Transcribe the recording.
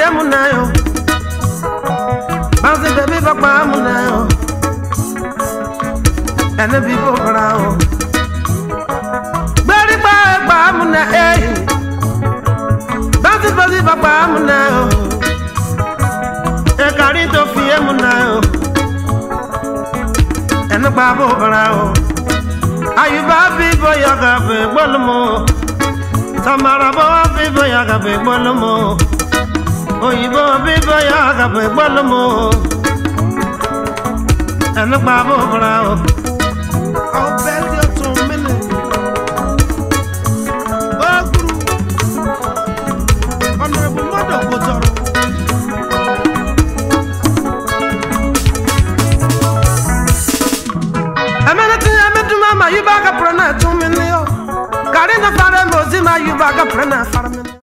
munayo Bansi baby bakpa munayo Ene bibo brao Bari ba munayo Bansi baby bakpa munayo E karito fiye munayo Ene babo brao Ayuba bibo yaga be bolmo Samara bo bibo yaga be bolmo Oyibo bibo yaga be bolmo Ene babo brao I'll bet you 2 minutes Oh guru Honorable Mother Kotoro Mama, you back up for 2 minutes. Carrying the father, Mozima, you back up for